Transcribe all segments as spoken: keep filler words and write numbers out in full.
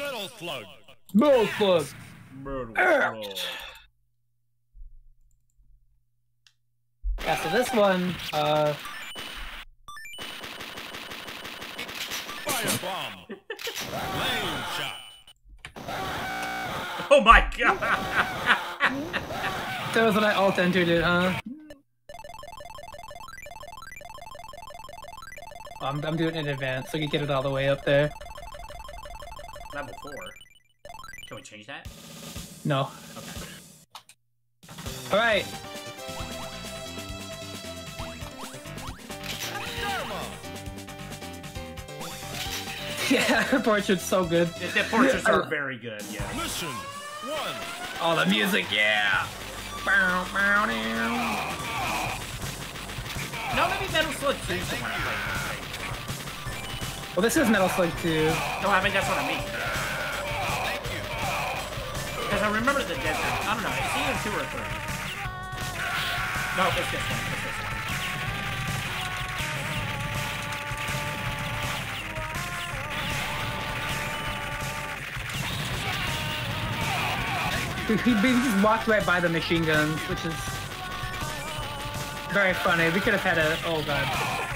Metal Slug. Metal Slug. Metal Slug. Yeah, so this one, uh... Firebomb. Flame shot. Oh my god! That was when I alt entered it, huh? I'm, I'm doing it in advance so you can get it all the way up there. Level four. Can we change that? No. Okay. Alright. Yeah, her portrait's so good. The, the portraits are very good, yeah. Mission one. Oh, the music, yeah! Bow, bow, now. No, maybe Metal Slug two is the one I played. Well, this is Metal Slug two. No, I mean, that's what I mean. Because I remember the desert. I don't know, it's either two or three. No, it's this one. It's this one. He, he, he just walked right by the machine guns, which is very funny. We could have had a... Oh, God.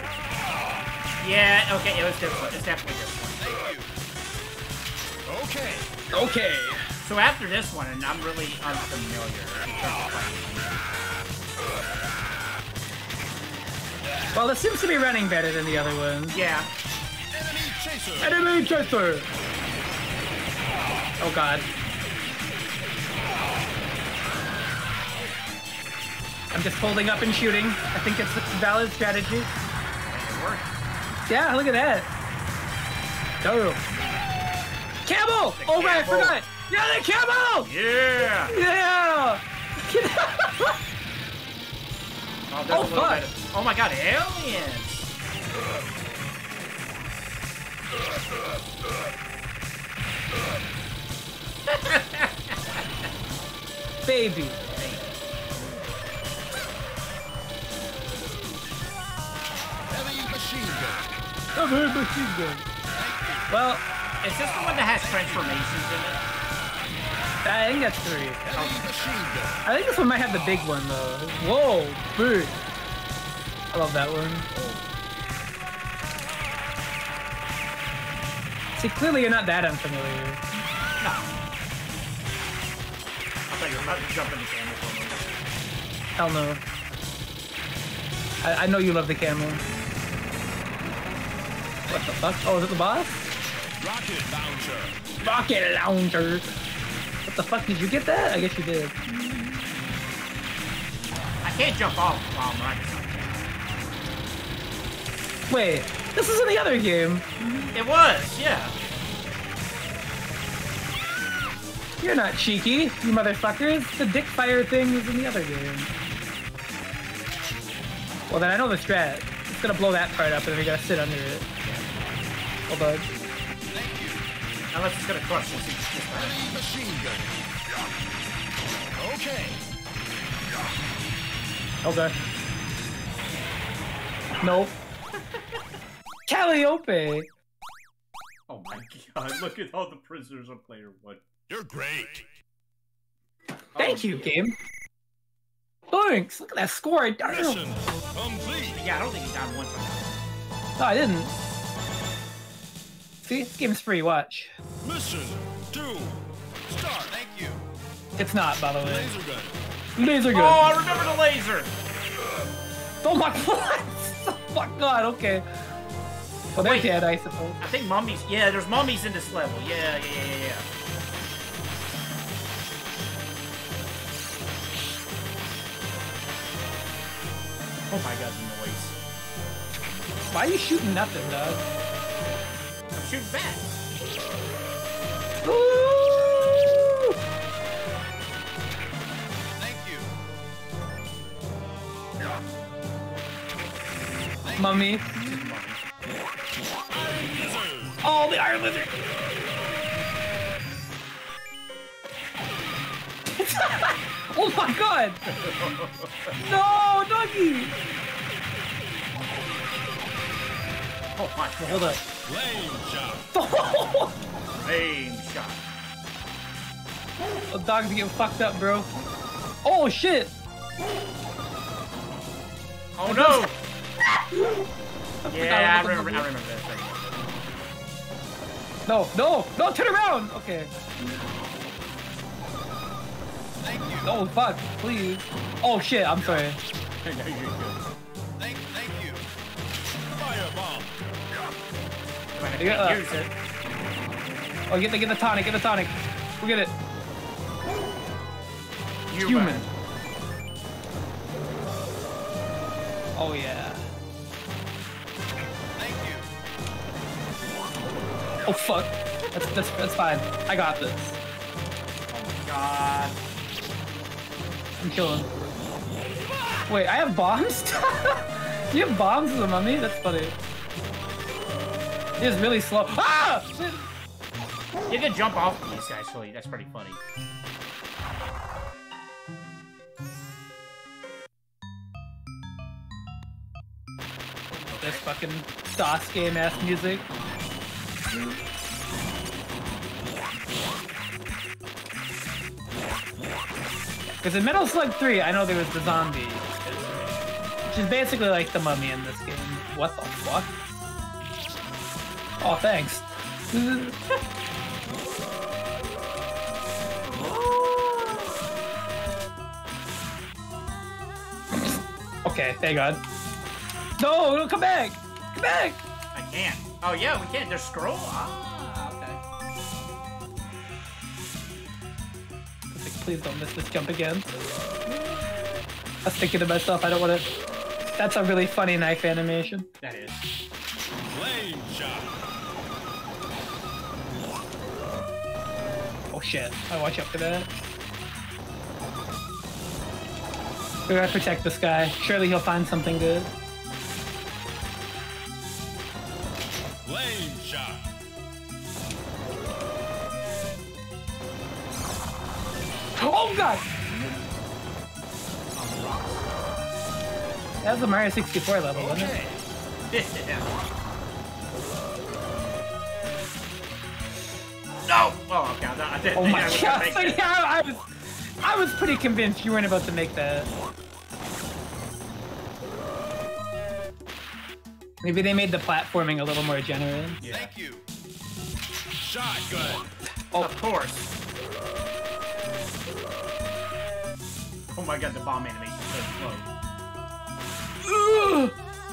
Yeah, okay, it was this one. It's definitely this one. Okay. Okay. So after this one, and I'm really unfamiliar in terms of Well, it seems to be running better than the other ones. Yeah. Enemy chaser. Enemy chaser! Oh, God. I'm just holding up and shooting. I think it's a valid strategy. It worked. Yeah, look at that. Go. Camel! The Oh, right, I camel. forgot. Yeah, the camel! Yeah! Yeah! Oh, there's Oh, a little fuck. bit of- oh my god, aliens! Baby. Heavy machine gun. Heavy machine gun. Well, Is this the one that has transformations in it? I think that's three. Heavy machine gun. I think this one might have the big one, though. Whoa, big. I love that one. See, clearly you're not that unfamiliar. No. I thought you were about to jump in the camera for a moment. Hell no. I, I know you love the camel. What the fuck? Oh, is it the boss? Rocket launcher. Rocket launcher. What the fuck? Did you get that? I guess you did. I can't jump off while I'm riding something. Wait, this is in the other game. It was, yeah. You're not cheeky, you motherfuckers. The dick fire thing was in the other game. Well, then I know the strat. It's gonna blow that part up and then we gotta sit under it. Hold on. Unless it's gonna crush this. Heavy machine gun. Okay. Okay. Nope. Calliope! Oh my god, look at all the prisoners on player one. You're great. Thank Oh, you, game. Thanks! Look at that score. I darn. Mission complete. Yeah, I don't think he died once. No, I didn't. See, this game's free, watch. Mission two. Start. Thank you. It's not, by the way. Laser gun. Laser Oh, gun. I remember the laser! Oh my god! Oh my god, okay. Well, they're Wait. dead, I suppose. I think mummies. Yeah, there's mummies in this level. Yeah, yeah, yeah, yeah, yeah. Oh my god, the noise. Why are you shooting nothing, dog? I'm shooting back. Ooh! Thank you. Mummy. Oh, the Iron Lizard! Oh my god! No, doggy! Oh my Hold up. Flame shot. Flame shot. The dog's getting fucked up, bro. Oh shit! Oh no! I Yeah, I forgot remember, about I remember this. Right. No, no, no, turn around! Okay. Thank you. No, fuck, please. Oh shit, I'm sorry. No, you're good. Thank, thank you. Firebomb. But I You got, can't uh, use it. Oh, get the, get the tonic, get the tonic. We'll get it. Human. Oh yeah. Thank you. Oh fuck. That's, that's, that's fine. I got this. Oh my god. I'm killing. Wait, I have bombs? You have bombs as a mummy? That's funny. He is really slow. Ah! Shit. You can jump off these, actually. That's pretty funny. This fucking DOS game ass music. Because in Metal Slug three, I know there was the zombie, which is basically like the mummy in this game. What the fuck? Oh, thanks. Okay, thank God. No, no, come back! Come back! I can't. Oh yeah, we can't. There's scroll. Ah, okay. I was like, please don't miss this jump again. I was thinking to myself, I don't want to. That's a really funny knife animation. That is. Flame shot. Oh shit! I watch out for that. We gotta protect this guy. Surely he'll find something good. Flame shot. Oh god! That was a Mario sixty-four level, wasn't it? Yeah. No! Oh, okay. I didn't Oh think my I was god! gonna make So, it. yeah, I was, I was pretty convinced you weren't about to make that. Maybe they made the platforming a little more generous. Yeah. Thank you. Shotgun. Oh, Of course. Oh my god, the bomb animation is so slow. ugh.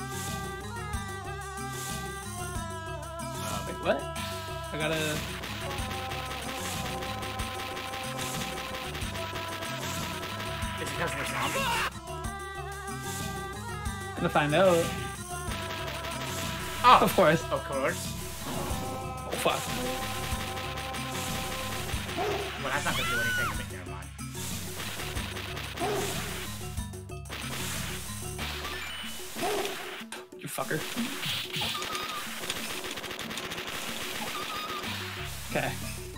Uh, wait, what? I gotta. Is it because we're zombies? Gonna find out. Oh, Of course. Of course. Oh fuck. Well, that's not gonna do anything to me. Never mind. You fucker. Okay.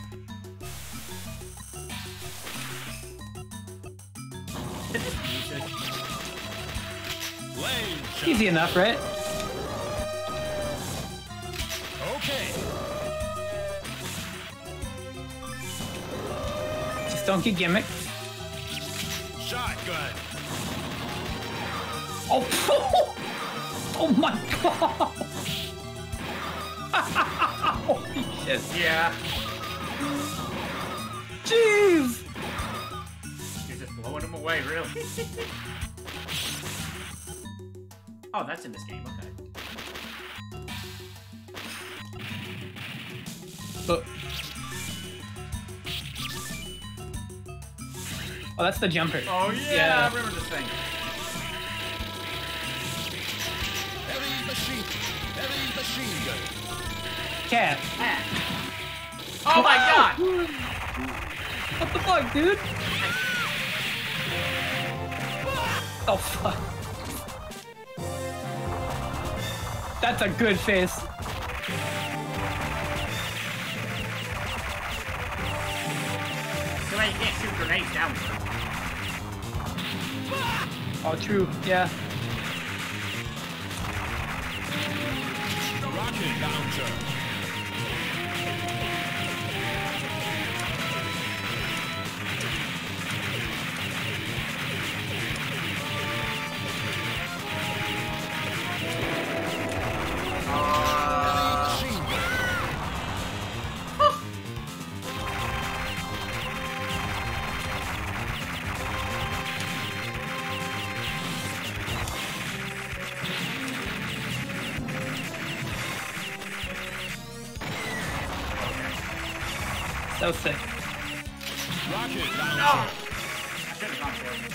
Music. Flame shot. Easy enough, right? Okay. Just don't get gimmicks. Shotgun. Oh, oh my god! Holy shit! Yeah. Jeez! You're just blowing them away, really. Oh, that's in this game. Okay. But... Oh, that's the jumper. Oh yeah, Yeah. I remember this thing. Heavy machine. Heavy machine gun. Cat. Ah. Oh my god! What the fuck, dude? Oh fuck. That's a good face. So you can't shoot grenades down. Oh, true. Yeah. Rocket launcher. That was sick. Rocket No! launcher. I should have gone for it.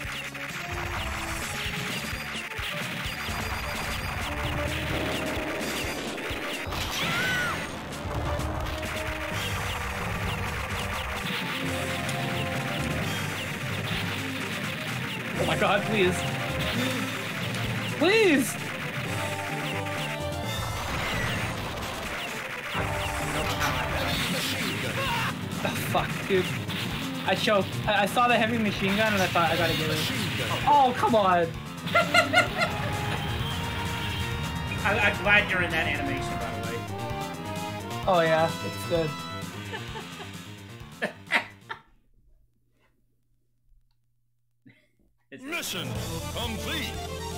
Oh my god, please. Please! Oh, fuck, dude. I choked. I, I saw the heavy machine gun and I thought I gotta get it. Oh, come on. I, I'm glad you're in that animation, by the way. Oh yeah, it's good. It's Mission complete.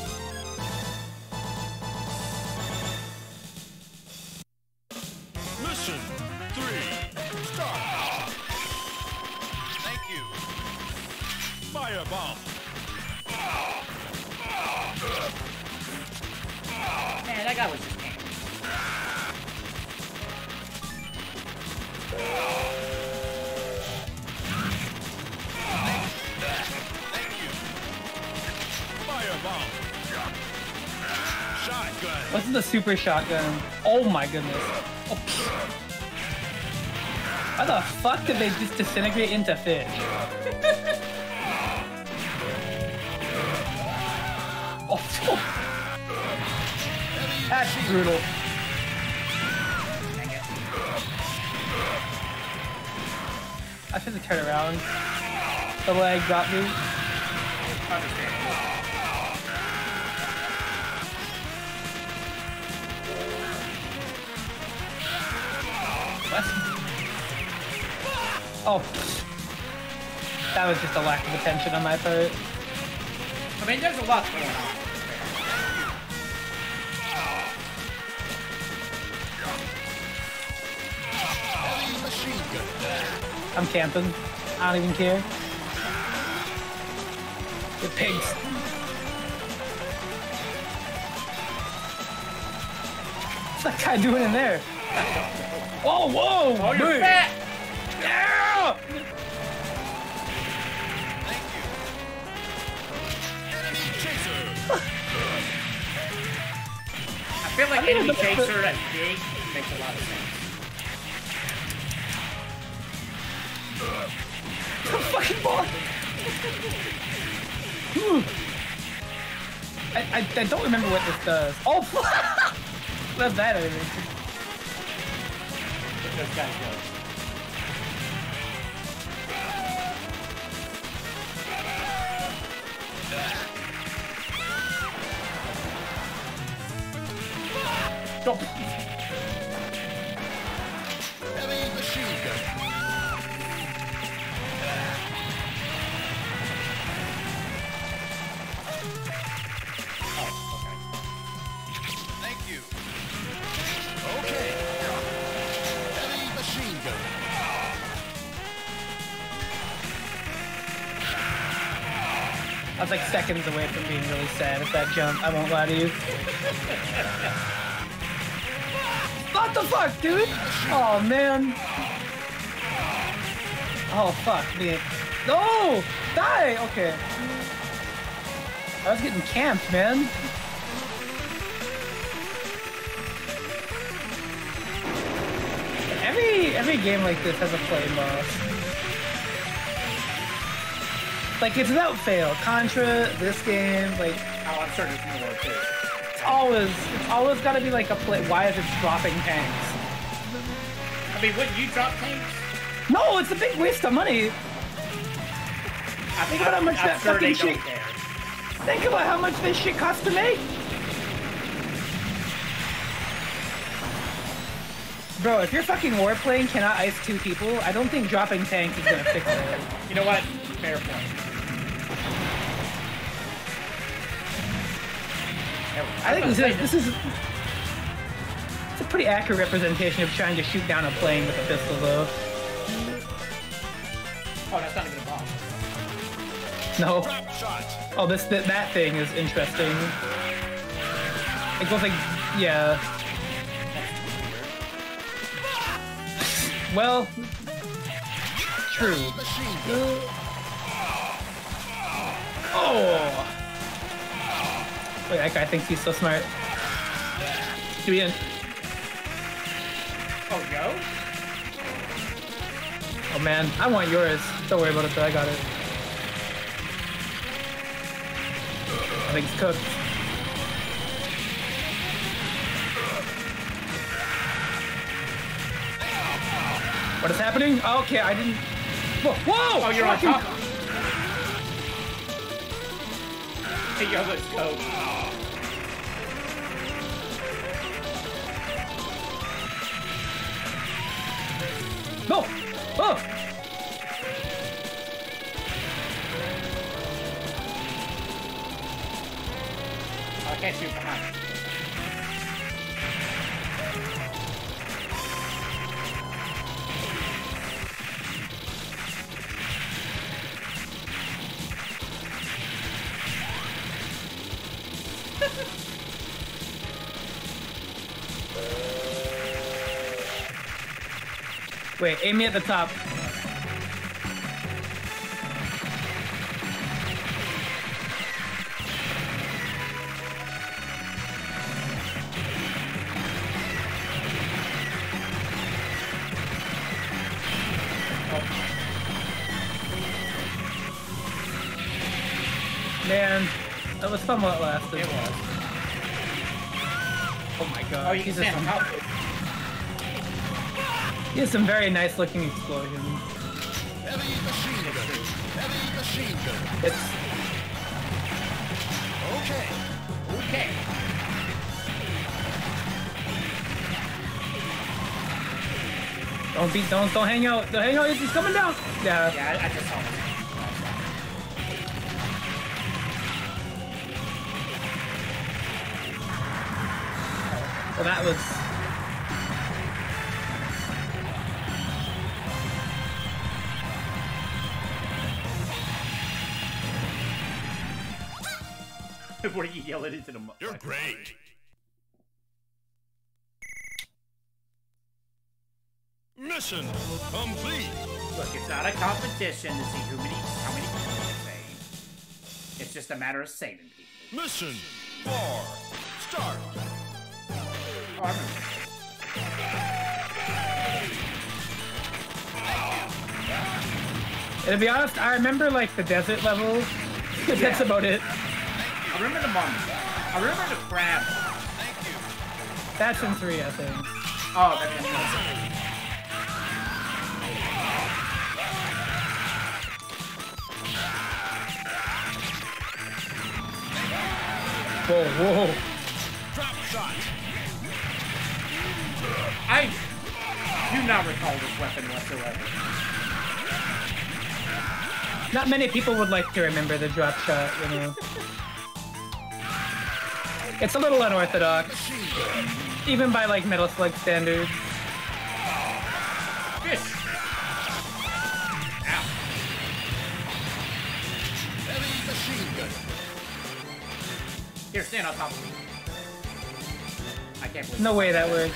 Mission three. Start. Thank you. Fireball. Man, that guy was just angry. Thank you. Fireball. Shotgun. What's the super shotgun? Oh my goodness. Oh. How the fuck did they just disintegrate into fish? Oh, that's brutal. Dang it. I should have turned around. The leg got me. Understandable. What? Oh. That was just a lack of attention on my part. I mean, there's a lot going on. Heavy machine gun. I'm camping. I don't even care. The pigs. What's that guy doing in there? Whoa, whoa! Oh, you're dude. fat! Yeah! Thank you. Enemy chaser. I feel like I mean, enemy the- chaser that's big makes a lot of sense. Fucking ball! I, I, I don't remember what this does. Oh, what's that animation? What those guys do. Stop. Heavy machine gun. Oh, okay. Thank you. Okay. Heavy machine gun. I was like seconds away from being really sad at that jump. I won't lie to you. What the fuck, dude? Oh man. Oh fuck me. No! Die! Okay. I was getting camped, man. Every every game like this has a flame boss. Like it's without fail. Contra, this game, like Oh, I'm sure there's more too. it's always it's always gotta be like a play. Why is it dropping tanks? I mean, wouldn't you drop tanks? No, it's a big waste of money. I Think about how much I'm that sure they fucking don't shit- care. Think about how much this shit costs to make. Bro, if your fucking warplane cannot ice two people, I don't think dropping tanks is gonna fix it. You know what? Fair point. I think this is this is it's a pretty accurate representation of trying to shoot down a plane with a pistol, though. Oh, that's not even a bomb. No. Trap shot. Oh, this that, that thing is interesting. It goes like, yeah. Well, true. Machine gun. Oh! Wait, that guy thinks he's so smart. Do we in? Oh, go? Oh man, I want yours. Don't worry about it though, I got it. I think it's cooked. What is happening? Oh, okay, I didn't. Whoa! Whoa! Oh, you're on Fucking- top. Hey, yo, let's go. No! Oh! I can't shoot behind. Wait, aim me at the top. Man, that was fun while it lasted. It was. Oh my god. Oh, you can He's stand on just- top of it. He has some very nice looking explosions. Heavy machine gun. Heavy machine gun. It's Okay. Okay. don't be don't don't hang out. Don't hang out. He's coming down. Yeah. Yeah, I, I just saw this. Well, that was. What are you yelling into the mic? You're great. Mission complete. Look, it's not a competition to see who many, how many people can save. It's just a matter of saving people. Mission four. Start. Oh, I remember. And to be honest, I remember like the desert level. That's Yeah. about it. I remember the mummy. I remember the crab. That's in three, I think. Oh, that's in Whoa, whoa. Drop shot. I do not recall this weapon whatsoever. Not many people would like to remember the drop shot, you know. It's a little unorthodox, even by like Metal Slug standards. Fish. Ow. Heavy machine gun. Here, stand on top of me. I can't believe No way that works.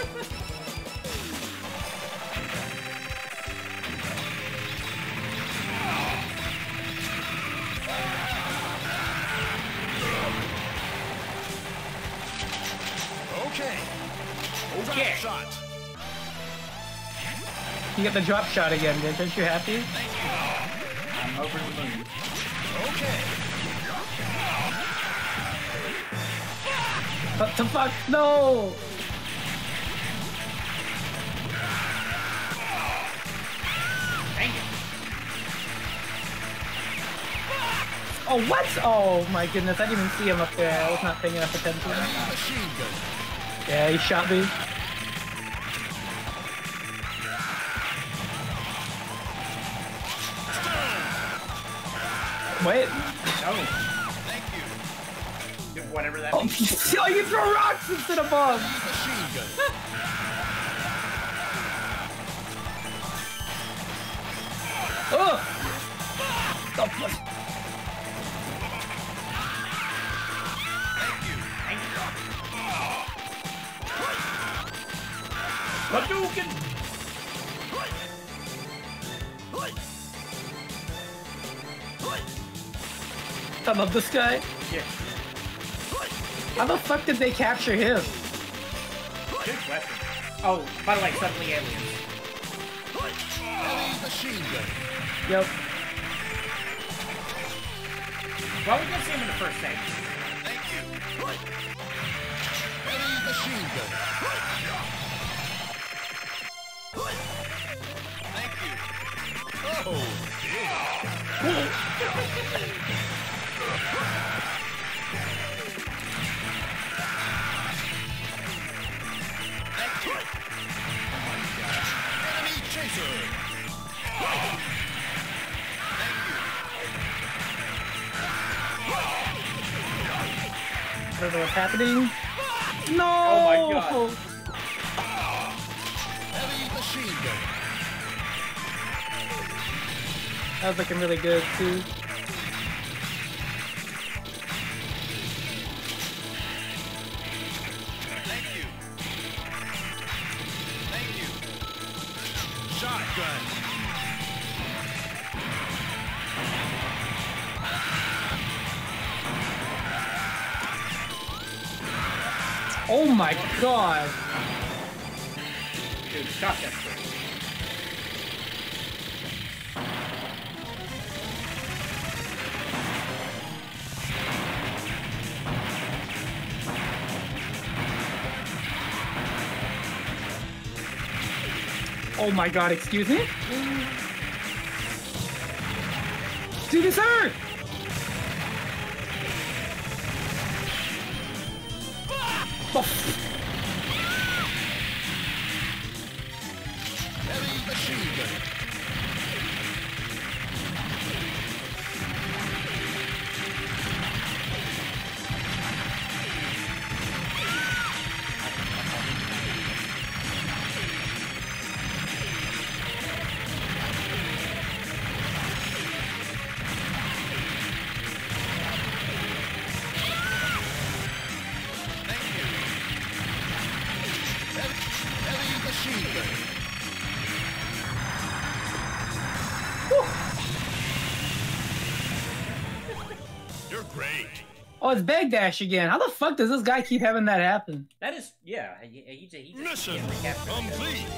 Okay. Okay. Drop shot. You get the drop shot again, dude. Aren't you happy? I'm over the moon. Okay. What the fuck? No! Dang it. Oh, what? Oh my goodness, I didn't even see him up there. I was not paying enough attention. Heavy machine gun. Yeah, he shot me. Wait. No. Thank you. Dude, whatever that Oh, means. oh, you throw rocks instead of bombs. Machine gun. Oh! Oh, fuck. Thank you. Hadouken! I love this guy. Yeah. How the fuck did they capture him? Good question. Oh, by the way, suddenly aliens. Heavy machine gun. Yep. Well, we did see him in the first stage. Thank you. Heavy machine gun. Thank you. Oh, thank you. Enemy chaser. I don't know what's happening. No! Oh my god. Heavy machine gun. That was looking really good too. Thank you. Thank you. Shotgun. Oh my god. Dude, shotgun straight. Oh my god, excuse me? Dude, this hurt! Oh, Heavy machine gun. Thank you. Heavy, heavy machine gun. You're great. oh, it's Bagdash again. How the fuck does this guy keep having that happen? That is, yeah, he, he, he just Mission can't recapture it. complete.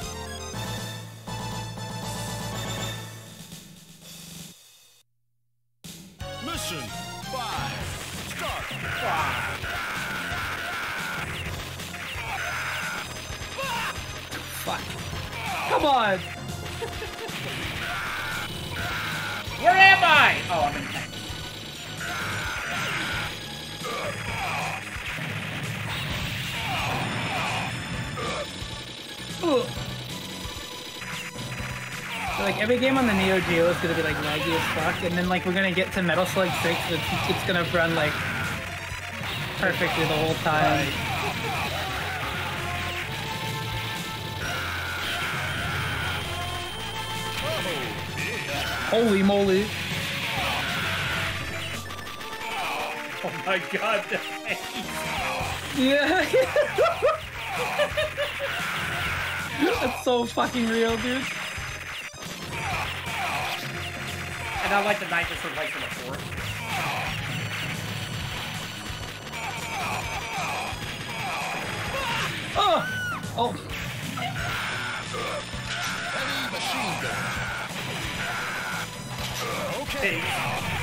Mission five. Start. Fuck. Come on! Where am I? Oh, I'm in tank. Ugh. So, like, every game on the Neo Geo is gonna be like laggy as fuck, and then like we're gonna get to Metal Slug six, and it's, it's gonna run like perfectly the whole time. Holy moly! Oh my god, the face. Yeah. That's so fucking real, dude. And I like the knife just replaced with a fourth. Oh! Oh! Heavy machine gun. Okay. Hey.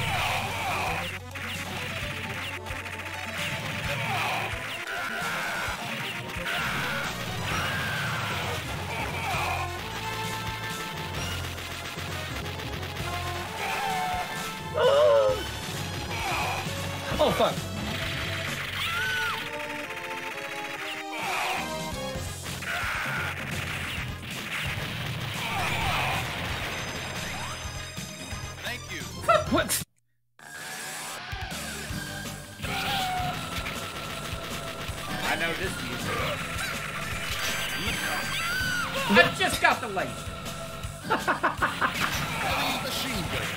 Oh fuck! Thank you. What? I know this music. I just got the laser. Heavy machine gun.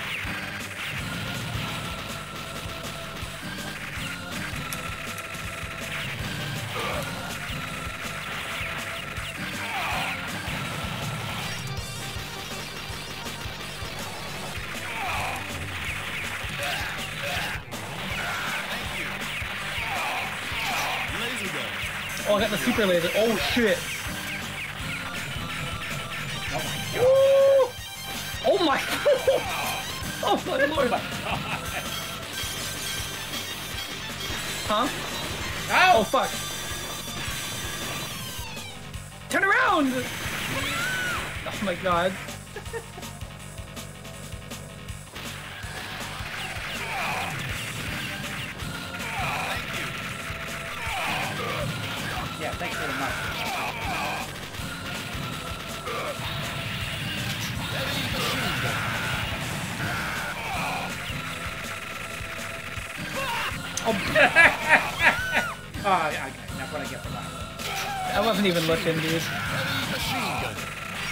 I got the super laser. Oh shit. Oh Oh my. Oh my lord. my god. Huh? Ow! Oh fuck. Turn around! Oh my god. Yeah, thanks very much. Oh, Oh, okay, that's what I get for that. I wasn't even looking, dude. Heavy machine gun.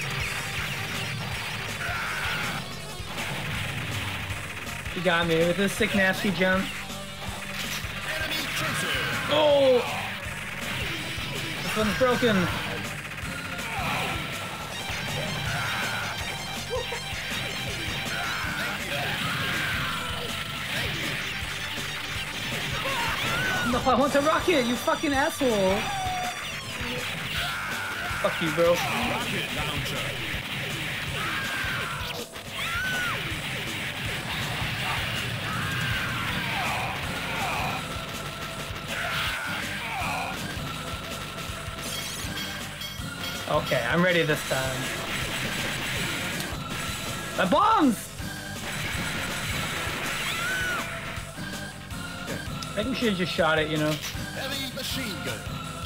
You got me with this sick, nasty jump. Enemy chaser. Oh! This one's broken. No, I want to rocket, you fucking asshole. Fuck you, bro. Rocket launcher. Okay, I'm ready this time. My bombs! I think we should have just shot it, you know. Heavy machine gun.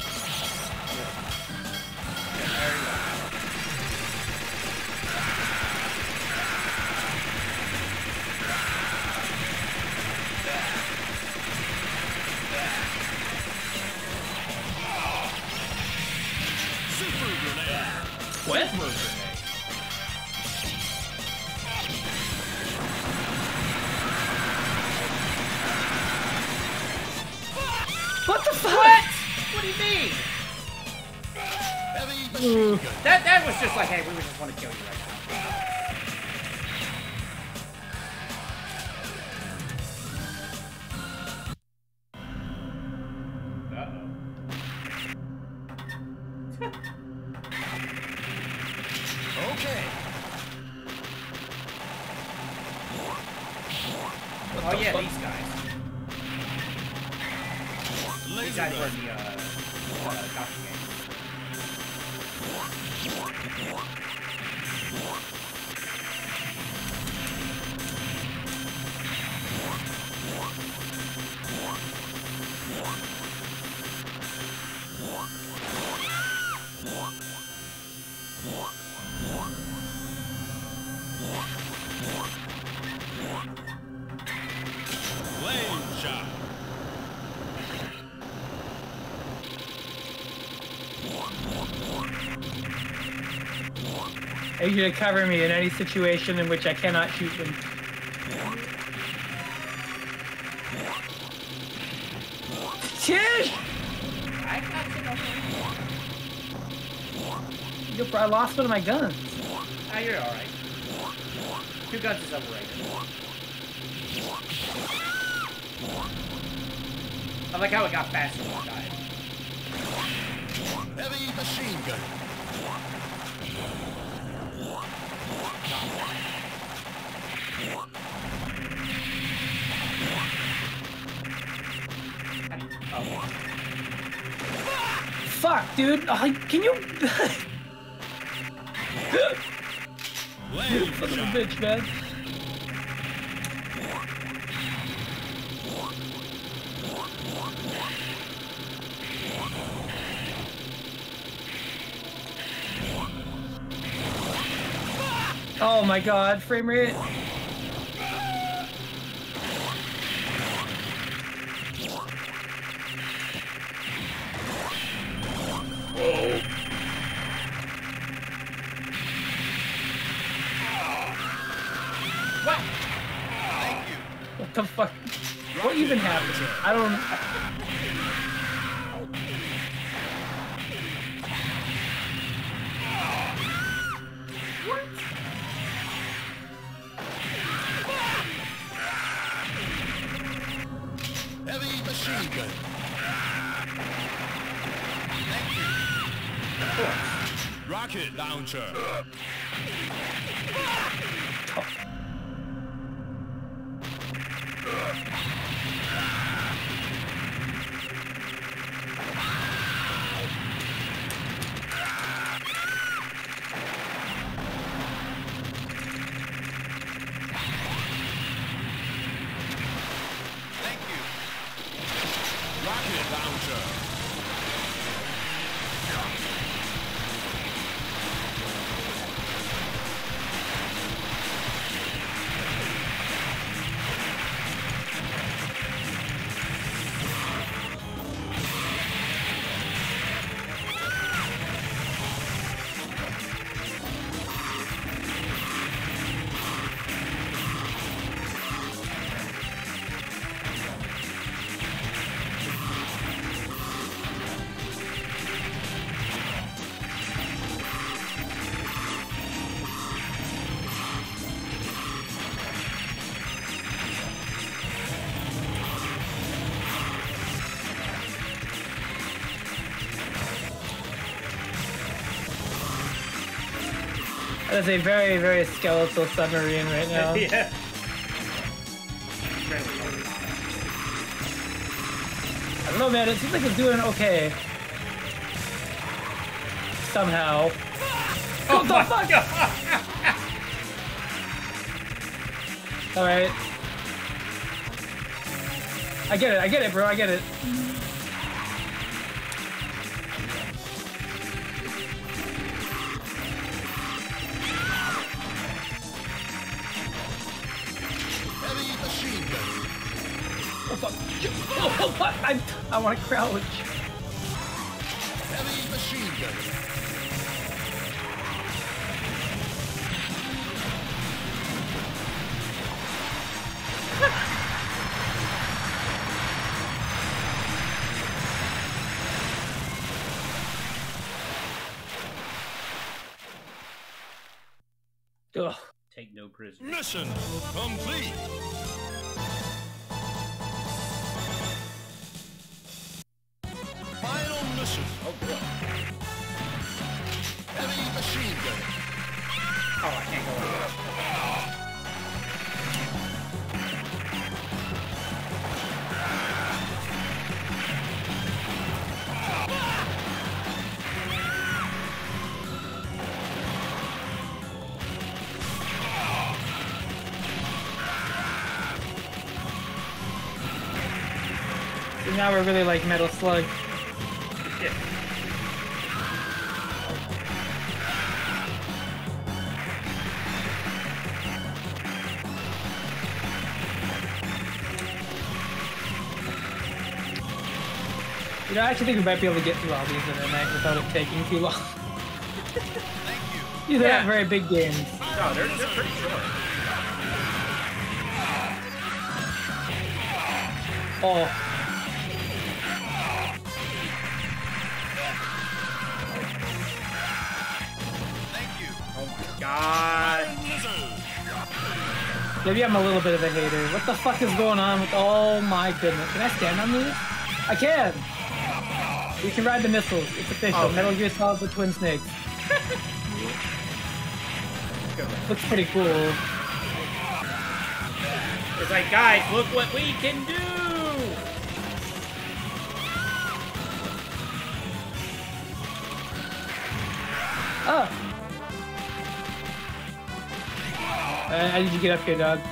Super grenade. What? Super grenade. What the fuck? What? What do you mean? Heavy machine gun. That that was just like, hey, we just want to kill you right now. Uh-oh. Okay. Oh yeah, these guys. These Laser guys were gun. in the uh, uh doctor game. Flame shot. I need you to cover me in any situation in which I cannot shoot them. Shit! I got you, okay. Yo, I lost one of my guns. Ah, you're alright. Two guns is overrated. I like how it got faster one time. Heavy machine gun. Oh. Fuck, dude. Oh, can you? Flame Son of a shot. bitch, man. Oh my god, frame rate. What? Thank you. What the fuck? What even happened? I don't. Heavy machine gun. Thank course. Rocket launcher. Thank you. Rocket launcher. That is a very, very skeletal submarine right now. Yeah. I don't know, man. It seems like it's doing okay. Somehow. Oh What the my fuck? God. Alright. I get it, I get it, bro, I get it. Heavy machine gun. Oh, fuck. Oh, oh, what? I, I want to crouch. Heavy machine gun. Ugh. Take no prisoners. Mission complete. Final mission. Oh, boy. Heavy machine gun. Oh, I can't go over. So now we're really like Metal Slug. Yeah. You know, I actually think we might be able to get through all these in a night without it taking too long. Thank you. These are Yeah. not very big games. No, they're, they're pretty short. Oh, Thank you. Oh my God. maybe I'm a little bit of a hater. What the fuck is going on with? Oh my goodness! Can I stand on these? I can. We can ride the missiles. It's official. Okay. Metal Gear Solid with Twin Snakes. Good. Looks pretty cool. It's like, guys, look what we can do. Oh. Uh, I need you to get up here, dog.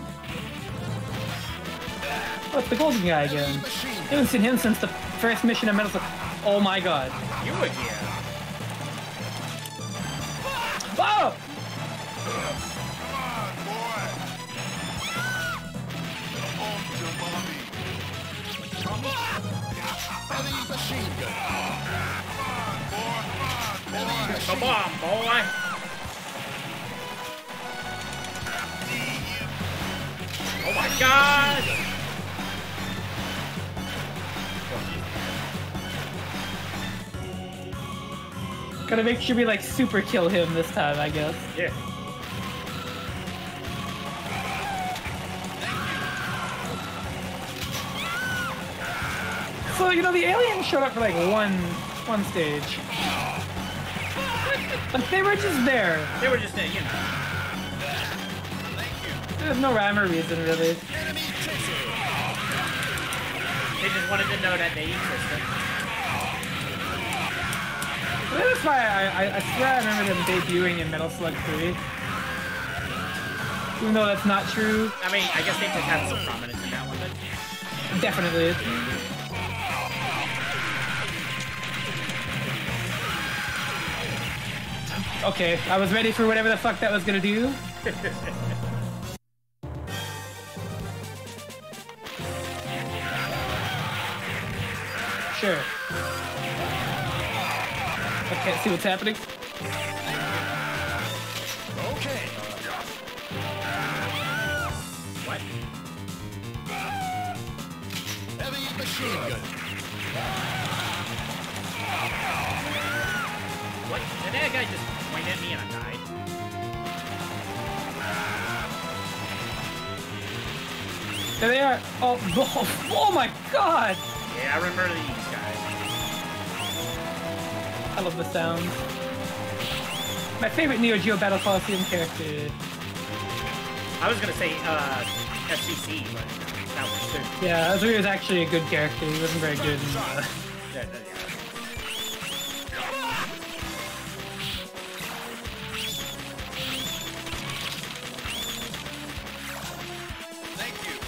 Oh, it's the golden guy again. Machine I haven't seen him since the first mission of Metal Slug. Oh my god. You again. Oh! Heavy machine gun. Heavy machine Come on, boy. Oh my God. Gotta make sure we like super kill him this time, I guess. Yeah. So, you know, the aliens showed up for like one one stage. But they were just there. They were just there, you know. There's no rhyme or reason, really. Enemy chaser. They just wanted to know that they existed. That's why I, I, I swear I remember them debuting in Metal Slug three. Even though that's not true. I mean, I guess they just had some prominence in that one, but... Definitely. Okay, I was ready for whatever the fuck that was gonna do. Sure. I can't see what's happening. Okay. What? Heavy machine gun. What? Did that guy just point at me and I died? There they are. Oh, oh, oh my god! Yeah, I remember these guys. I love the sound. My favorite Neo Geo Battle Coliseum character. I was gonna say, uh, F C C, but that was too. Yeah, Azuri was actually a good character. He wasn't very good in, uh, Yeah, yeah, yeah. Thank you.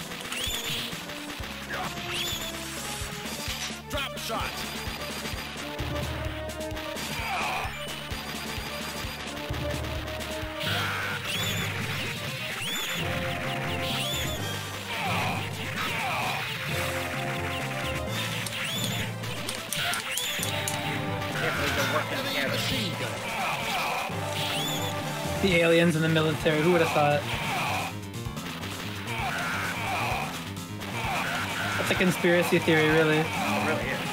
Drop shot. Together. Machine gun. the aliens and the military. Who would have thought? That's a conspiracy theory, really. It really is.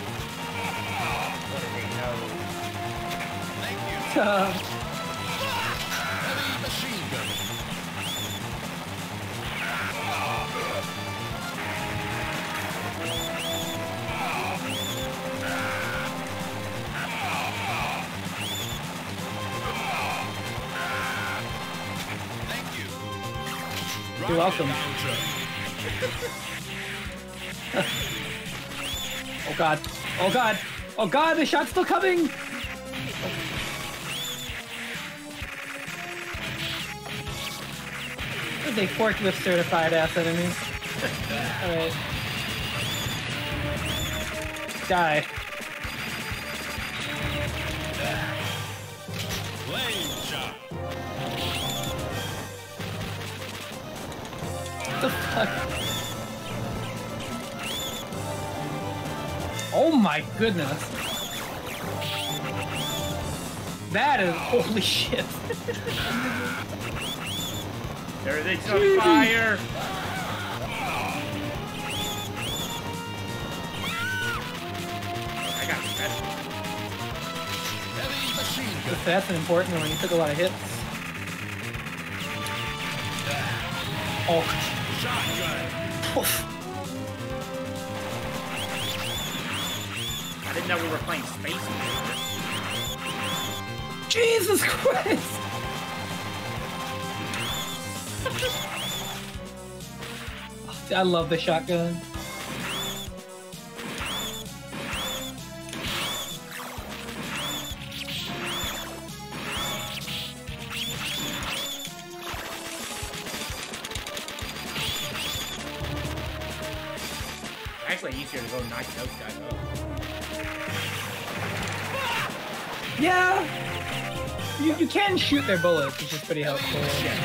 What do they know? Uh, Heavy machine gun. Thank you. You're welcome. Oh god. Oh god. Oh god, the shot's still coming! There's a forklift certified ass enemy. Alright. Die. Flame shot. What the fuck? Oh my goodness. That is holy shit. Everything's on fire! I got special. Heavy machine gun. That's an important one. You took a lot of hits. Oh. Shotgun. Oof. I didn't know we were playing Space Invaders. Jesus Christ! I love the shotgun. Actually, easier to go knock those guys up. Yeah! You, you can shoot their bullets, which is pretty helpful.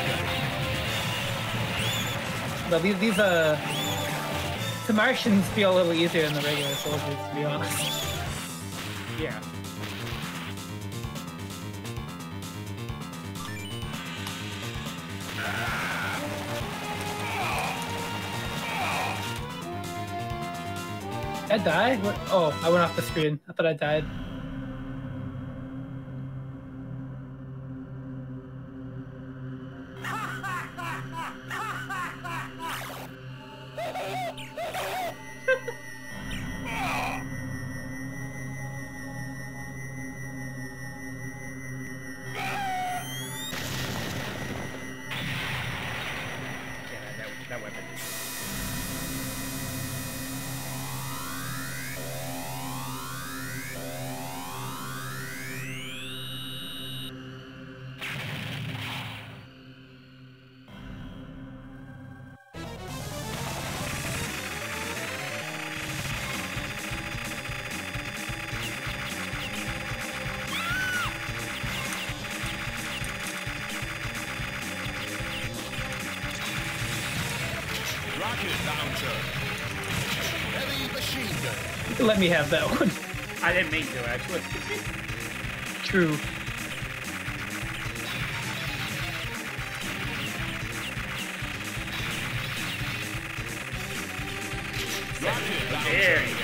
But these, these uh... the Martians feel a little easier than the regular soldiers, to be honest. Yeah. Did I die? What? Oh, I went off the screen. I thought I died. launcher. Heavy machine gun. You can let me have that one. I didn't mean to, actually. True. There you go.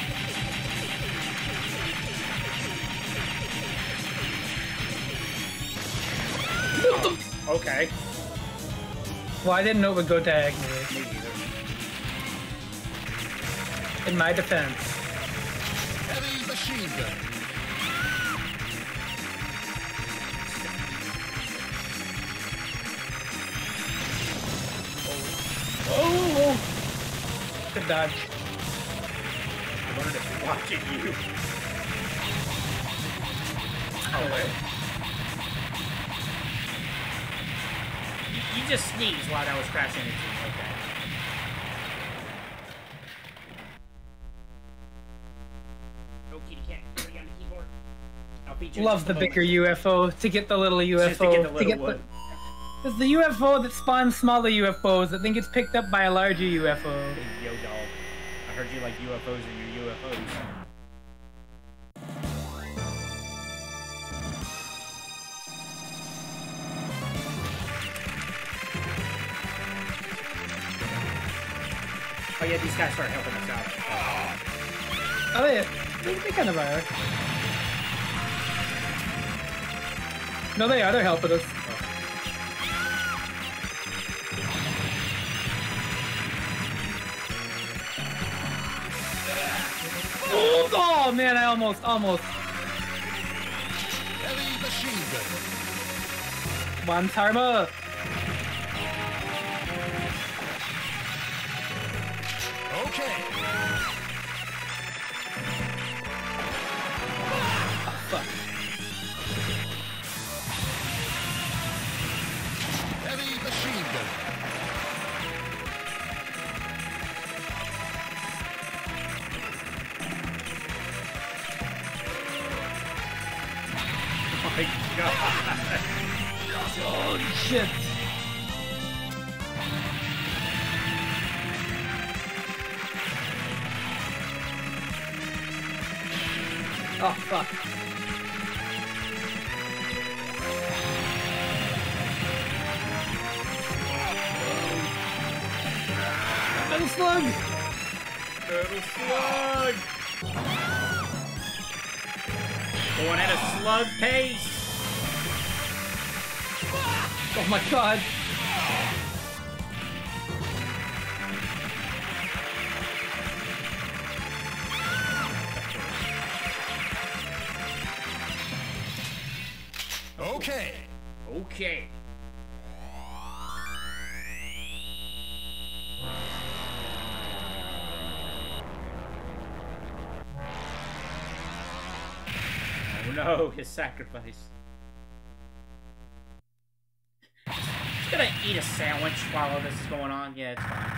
Okay. Well, I didn't know it would go diagonally. Me either. In my defense. Heavy machine gun. Oh! Good dodge. I wanted to be watching you. Oh, wait. You, you just sneezed while I was crashing into you. Okay. No kitty cat. Put me on the keyboard. I'll beat you. Love the bigger U F O to get the little U F O. Just to get the little one. It's the U F O that spawns smaller U F Os that then gets picked up by a larger U F O. Yo, dog. I heard you like U F Os and your U F Os. Oh yeah, these guys start helping us out. Oh, they, they, they kind of are. No, they are. They're helping us. Oh, oh man, I almost, almost. Heavy machine gun. One Tarma. Okay. Oh, fuck. Heavy machine gun. Oh my god. Oh, shit. Oh, fuck. Metal slug! Metal slug! Going at a slug pace! Oh my god. Okay. Okay. Oh no, his sacrifice. He's gonna eat a sandwich while all this is going on. Yeah, it's fine.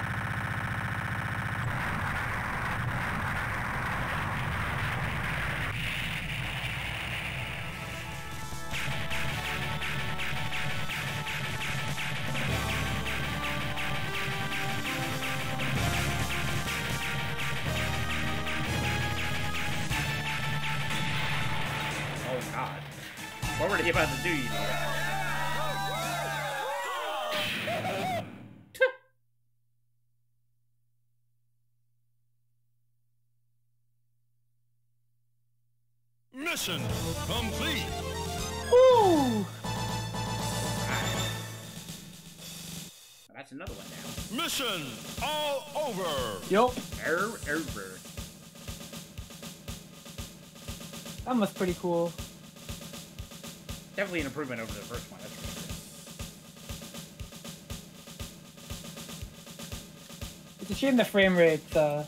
Oh god. What were they about to do, you know? Mission complete. Woo! That's another one down. Mission all over. Yup. Er, over. That was pretty cool. Definitely an improvement over the first one. That's for sure. It's a shame the frame rate uh,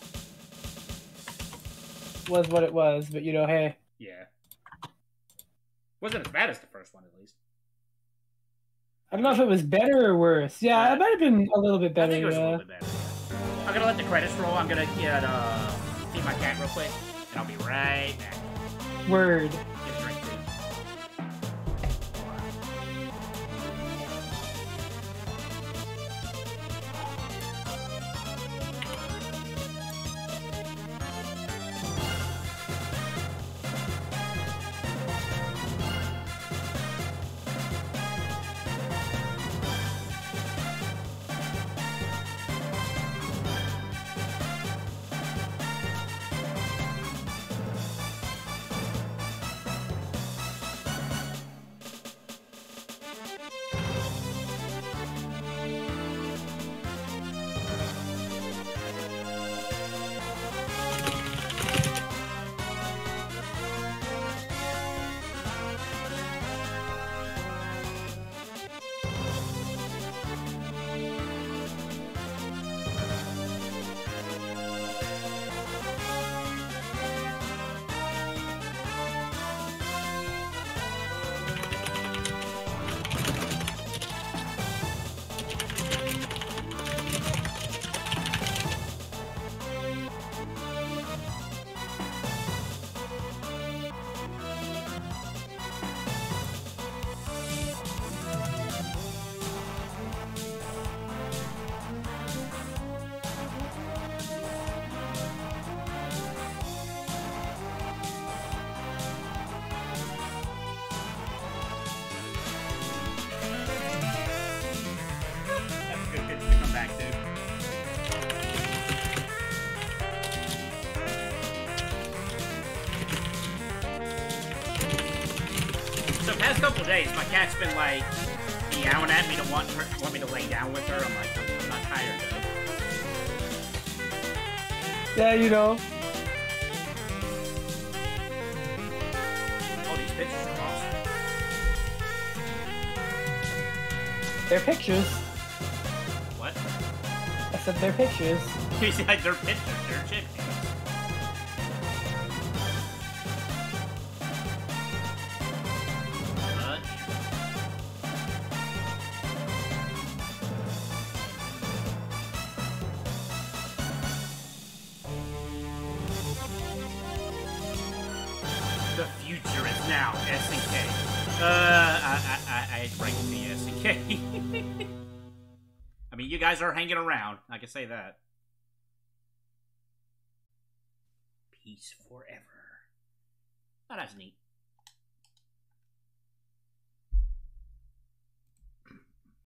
was what it was, but you know, hey. Yeah. Wasn't as bad as the first one, at least. I don't know if it was better or worse. Yeah, Uh, it might have been a little bit I better. think it was a yeah. little bit better. I'm gonna let the credits roll. I'm gonna get uh feed my cat real quick, and I'll be right back. Word. Get a drink too. Past couple days, my cat's been like meowing at me to want her, want me to lay down with her. I'm like, I'm, I'm not tired though. Yeah, you know. Oh, these pictures are awesome. They're pictures. What? I said they're pictures. You see, like, they're pictures. They're chick. The future is now, S N K. Uh, I, I, I, I rank the S N K. I mean, you guys are hanging around. I can say that. Peace forever. Oh, that's neat.